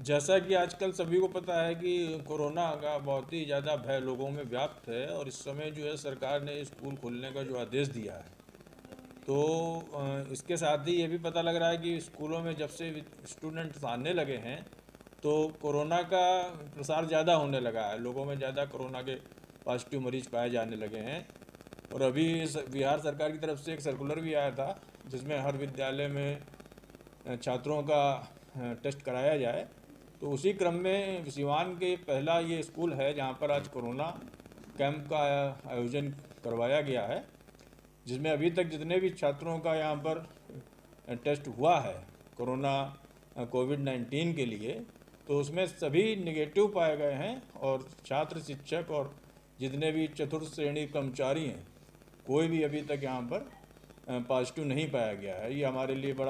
जैसा कि आजकल सभी को पता है कि कोरोना का बहुत ही ज़्यादा भय लोगों में व्याप्त है और इस समय जो है सरकार ने स्कूल खोलने का जो आदेश दिया है, तो इसके साथ ही ये भी पता लग रहा है कि स्कूलों में जब से स्टूडेंट्स आने लगे हैं तो कोरोना का प्रसार ज़्यादा होने लगा है। लोगों में ज़्यादा कोरोना के पॉजिटिव मरीज पाए जाने लगे हैं। और अभी बिहार सरकार की तरफ से एक सर्कुलर भी आया था जिसमें हर विद्यालय में छात्रों का टेस्ट कराया जाए। तो उसी क्रम में सिवान के पहला ये स्कूल है जहाँ पर आज कोरोना कैंप का आयोजन करवाया गया है, जिसमें अभी तक जितने भी छात्रों का यहाँ पर टेस्ट हुआ है कोरोना कोविड-19 के लिए, तो उसमें सभी नेगेटिव पाए गए हैं। और छात्र, शिक्षक और जितने भी चतुर्थ श्रेणी कर्मचारी हैं, कोई भी अभी तक यहाँ पर पॉजिटिव नहीं पाया गया है। ये हमारे लिए बड़ा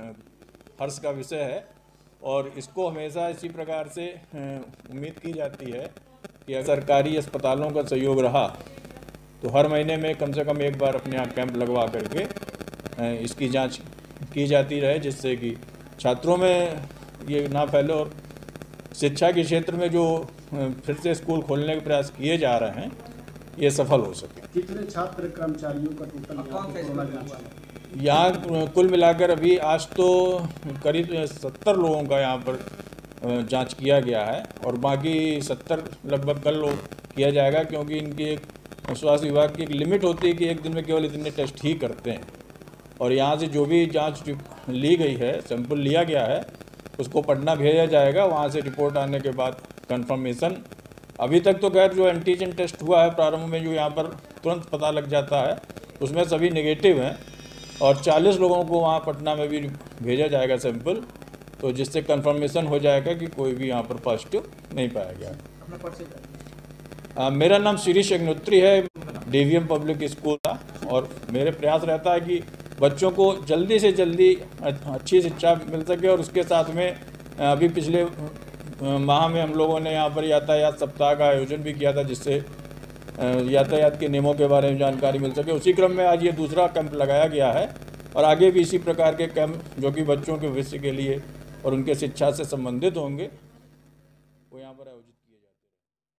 हर्ष का विषय है और इसको हमेशा इसी प्रकार से उम्मीद की जाती है कि अगर सरकारी अस्पतालों का सहयोग रहा तो हर महीने में कम से कम एक बार अपने यहाँ कैंप लगवा करके इसकी जांच की जाती रहे, जिससे कि छात्रों में ये ना फैले और शिक्षा के क्षेत्र में जो फिर से स्कूल खोलने के प्रयास किए जा रहे हैं ये सफल हो सके। कितने छात्र कर्मचारियों का टोटल यहाँ कुल मिलाकर अभी आज तो करीब 70 लोगों का यहाँ पर जांच किया गया है और बाकी 70 लगभग कल किया जाएगा, क्योंकि इनकी एक स्वास्थ्य विभाग की एक लिमिट होती है कि एक दिन में केवल इतने टेस्ट ही करते हैं। और यहाँ से जो भी जांच ली गई है, सैंपल लिया गया है, उसको पटना भेजा जाएगा। वहाँ से रिपोर्ट आने के बाद कंफर्मेशन। अभी तक तो खैर जो एंटीजन टेस्ट हुआ है प्रारंभ में, जो यहाँ पर तुरंत पता लग जाता है, उसमें सभी नेगेटिव हैं और 40 लोगों को वहाँ पटना में भी भेजा जाएगा सैंपल, तो जिससे कंफर्मेशन हो जाएगा कि कोई भी यहाँ पर पॉजिटिव नहीं पाया गया। मेरा नाम शिरीष अग्निहोत्री है, डीवीएम पब्लिक स्कूल था। और मेरे प्रयास रहता है कि बच्चों को जल्दी से जल्दी अच्छी शिक्षा मिल सके। और उसके साथ में अभी पिछले माह में हम लोगों ने यहाँ पर यातायात सप्ताह का आयोजन भी किया था, जिससे यातायात के नियमों के बारे में जानकारी मिल सके। उसी क्रम में आज ये दूसरा कैंप लगाया गया है और आगे भी इसी प्रकार के कैंप जो कि बच्चों के भविष्य के लिए और उनके शिक्षा से संबंधित होंगे, वो यहाँ पर